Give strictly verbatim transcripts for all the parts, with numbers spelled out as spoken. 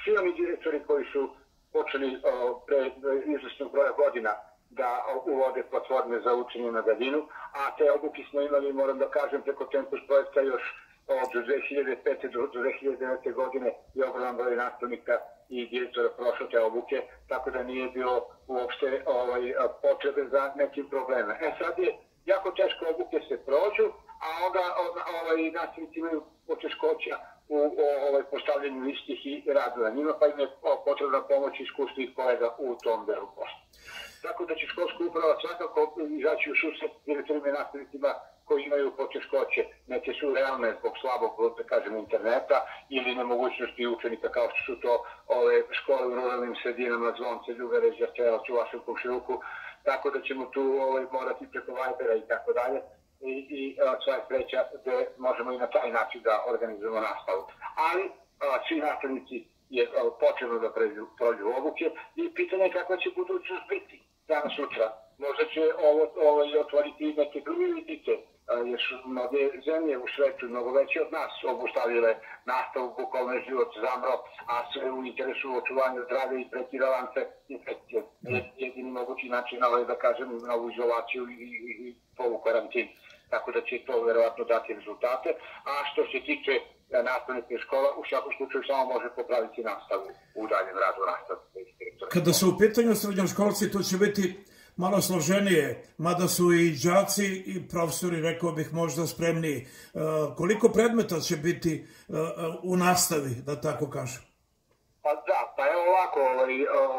svi oni direktori koji su počeli pre izvesnog broja godina da uvode platforme za učenje na daljinu, a te obuke smo imali, moram da kažem, preko Tempus projekta još od dve hiljade pete do dve hiljade devete godine i ogroman broj nastavnika i direktora prošlo te obuke, tako da nije bilo uopšte ovaj, potrebe za nekim problema. E sad je jako teško obuke se prođu, a onda ovaj, nastavnici imaju poteškoća u ovaj, postavljanju istih i radu na njima, pa im je potrebna pomoć iskusnih kolega u tom delu posla. Tako da će školska uprava svakako izaći u susret direktorima i nastavnicima koji imaju poteškoće. Neke su realne zbog slabog, da kažem, interneta ili nemogućnosti učenika kao što su to ove škole u ruralnim sredinama, Zvonce, Ljugaređa, Strelac, u vašem komšiluku, tako da ćemo tu ovaj, morati preko Vibera i tako dalje i, i sva je sreća da možemo i na taj način da organizujemo nastavu. Ali a, svi nastavnici je a, potrebno da pređu, prođu obuke i pitanje je kakva će budućnost biti danas sutra. Možda će ovo, ovo otvoriti neke druge vidike, jer su mnoge zemlje u svetu mnogo veće od nas obustavile nastavu, bukvalno je život zamro, a sve u interesu očuvanja zdravlja i prekida lance infekcije. Jedini mogući način je da kažem novu izolaciju i, i, i polu karantin. Tako da će to verovatno dati rezultate. A što se tiče nastavnika škola, u svakom slučaju samo može popraviti nastavu u daljem radu nastavnika. Kada su u pitanju srednjoškolci, to će biti malo složenije, mada su i đaci i profesori, rekao bih, možda spremniji. Koliko predmeta će biti u nastavi, da tako kažem? Pa da, pa evo ovako, ovaj,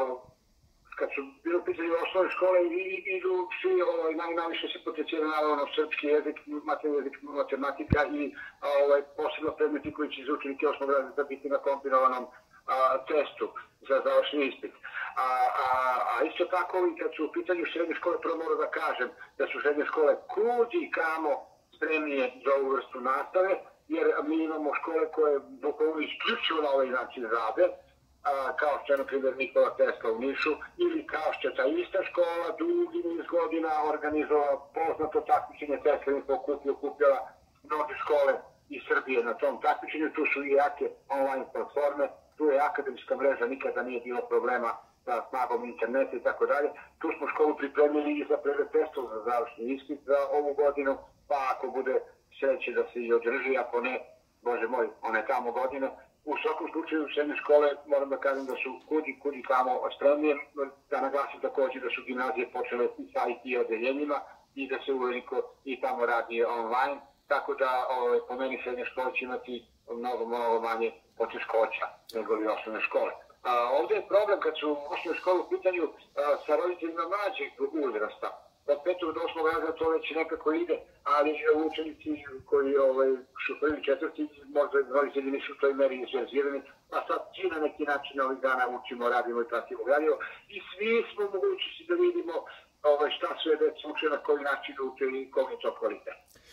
kad su bilo pitanje osnovne škole, idu svi, ovaj, najviše se potencijali naravno srpski jezik, matematika i ovaj, posebno predmeti koji će za učenike osmog razreda biti na kombinovanom a, testu za završni ispit. A, a, a isto tako i kad su u pitanju srednje škole, prvo moram da kažem da su srednje škole kud i kamo spremnije za ovu vrstu nastave, jer mi imamo škole koje bukvalno isključivo na ovaj način rade, a, kao što je na primjer Nikola Tesla u Nišu, ili kao što je ta ista škola dugi niz godina organizovala poznato takmičenje Tesla i pokupio, kupila mnoge škole iz Srbije na tom takmičenju. Tu su i jake online platforme, tu je akademska mreža, nikada nije bilo problema sa snagom interneta i tako dalje. Tu smo školu pripremili i za pregled testov za završni ispit za ovu godinu, pa ako bude sreće da se i održi, ako ne, Bože moj, one tamo godine. U svakom slučaju srednje škole, moram da kažem da su kudi, kudi tamo spremnije, da naglasim također da su gimnazije počele sa I T odeljenjima i da se uveliko i tamo radi online, tako da ovaj, po meni srednje škole će imati mnogo, mnogo manje poteškoća nego li osnovne škole. A, ovdje je problem kad su osnovne škole u pitanju a, sa roditeljima mlađeg uzrasta. Od petog do osmog razreda to već nekako ide, ali učenici koji ovaj, su prvi četvrti, možda roditelji nisu u toj meri izverzirani, pa sad svi na neki način ovih dana učimo, radimo i pratimo radio i svi smo mogućnosti da vidimo ovaj, šta sve deca uče, na koji način uče i kog je to kvalitet.